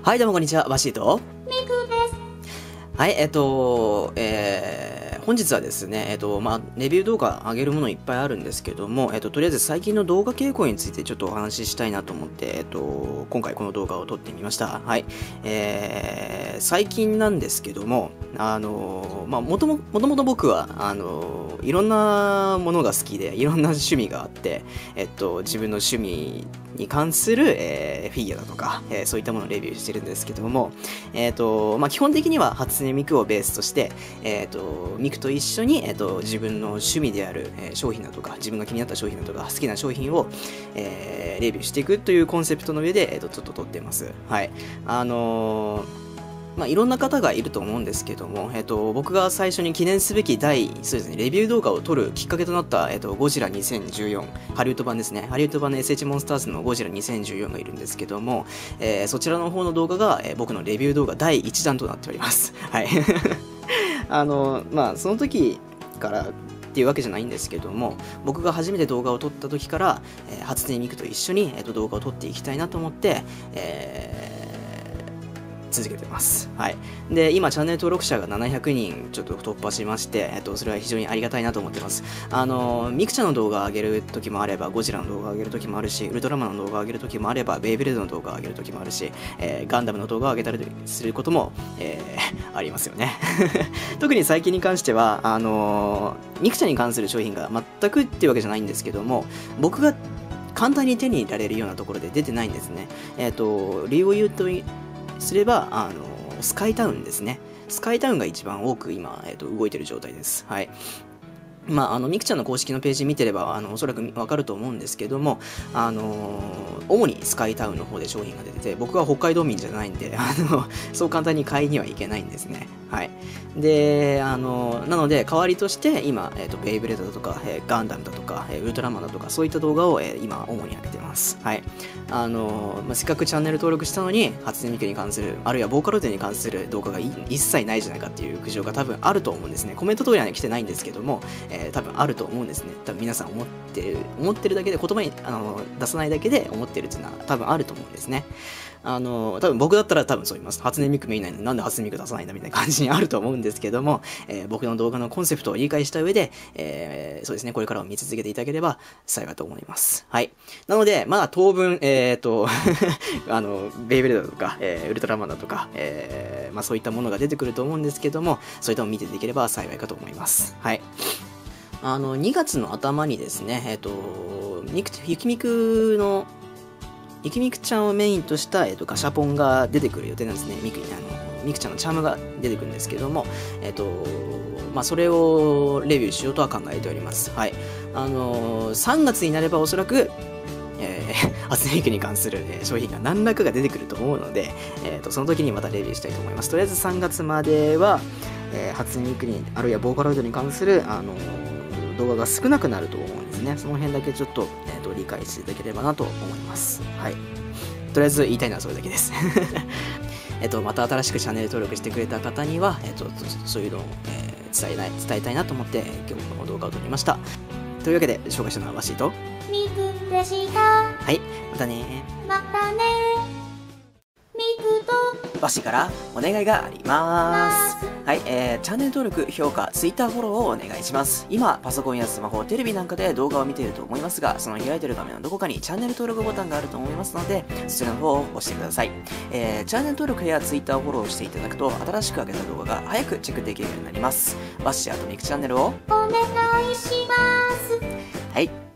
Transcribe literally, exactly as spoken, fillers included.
はい、どうもこんにちは、バシート。 ミクです。 はい、えっと、えー、本日はですね、えっと、まあ、レビュー動画上げるものいっぱいあるんですけども、えっと、とりあえず最近の動画傾向についてちょっとお話ししたいなと思って、えっと、今回この動画を撮ってみました。はい。えー、最近なんですけども、あの、まあ、もとも、もともと僕は、あの、いろんなものが好きで、いろんな趣味があって、えっと、自分の趣味に関する、えー、フィギュアだとか、えー、そういったものをレビューしてるんですけども、えっと、まあ、基本的には初音ミクをベースとして、えっと、ミクと一緒に、えっと、自分の趣味である、えー、商品だとか、自分が気になった商品だとか、好きな商品を、えー、レビューしていくというコンセプトの上で、えっと、ちょっと撮ってます。はい。あのー、まあ、いろんな方がいると思うんですけども、えっと、僕が最初に記念すべき第、そうですね、レビュー動画を撮るきっかけとなった、えっと、ゴジラにせんじゅうよん、ハリウッド版ですね。ハリウッド版の エスエイチ モンスターズのゴジラにせんじゅうよんがいるんですけども、えー、そちらの方の動画が、えー、僕のレビュー動画だいいちだんとなっております。はい。あの、まあ、その時からっていうわけじゃないんですけども、僕が初めて動画を撮った時から、えー、初音ミクと一緒に、えー、と動画を撮っていきたいなと思って、えー続けてます。はい。で、今、チャンネル登録者がななひゃくにんちょっと突破しまして、えっと、それは非常にありがたいなと思ってます。あの、ミクちゃんの動画を上げる時もあれば、ゴジラの動画を上げる時もあるし、ウルトラマンの動画を上げる時もあれば、ベイブレードの動画を上げる時もあるし、えー、ガンダムの動画を上げたりすることも、えー、ありますよね。特に最近に関しては、あの、ミクちゃんに関する商品が全くっていうわけじゃないんですけども、僕が簡単に手に入れられるようなところで出てないんですね。えっと、理由を言うと、すれば、あの、スカイタウンですね。スカイタウンが一番多く今、えっと、動いてる状態です。はい。まあ、あの、ミクちゃんの公式のページ見てれば、あの、おそらくわかると思うんですけども、あのー、主にスカイタウンの方で商品が出てて、僕は北海道民じゃないんで、あの、そう簡単に買いにはいけないんですね。はい。で、あの、なので、代わりとして、今、えっと、ベイブレードだとか、えー、ガンダムだとか、えー、ウルトラマンだとか、そういった動画を、えー、今、主に上げてます。はい。あの、まあ、せっかくチャンネル登録したのに、初音ミクに関する、あるいはボーカロイドに関する動画が一切ないじゃないかっていう苦情が多分あると思うんですね。コメント通りには来てないんですけども、えー、多分あると思うんですね。多分皆さん思ってる、思ってるだけで、言葉にあの出さないだけで思ってるっていうのは多分あると思うんですね。あの、多分僕だったら多分そう言います。初音ミク見ないのになんで初音ミク出さないんだみたいな感じにあると思うんですけども、えー、僕の動画のコンセプトを理解した上で、えー、そうですね、これからも見続けていただければ幸いと思います。はい。なので、まだ当分、えーと、あの、ベイブレードだとか、えー、ウルトラマンだとか、えー、まあそういったものが出てくると思うんですけども、そういったのを見ていければ幸いかと思います。はい。あの、にがつの頭にですね、えっと、ミク、ゆきみくの、ゆきみくちゃんをメインとした、えっと、ガシャポンが出てくる予定なんですね。ミク、あの、ミクちゃんのチャームが出てくるんですけども、えっと、まあ、それをレビューしようとは考えております。はい。あの、さんがつになればおそらく、えー、初音ミクに関する、えー、商品が何らかが出てくると思うので、えーと、その時にまたレビューしたいと思います。とりあえずさんがつまでは、えー、初音ミクに、あるいはボーカロイドに関する、あのー、動画が少なくなると思うんですね。その辺だけちょっと、えーと、理解していただければなと思います。はい。とりあえず言いたいのはそれだけです。えっと、また新しくチャンネル登録してくれた方には、えっと、そういうのを、えー、伝えない、伝えたいなと思って、今日この動画を撮りました。というわけで、紹介したのはワシと、 ミクでした。 はい、またねまたね。ミクとバシからお願いがあります。はい、えー、チャンネル登録、評価、ツイッターフォローをお願いします。今、パソコンやスマホ、テレビなんかで動画を見ていると思いますが、その開いている画面のどこかにチャンネル登録ボタンがあると思いますので、そちらの方を押してください。えー、チャンネル登録やツイッターフォローをしていただくと、新しく上げた動画が早くチェックできるようになります。バッシーとミクチャンネルをお願いします。 はい。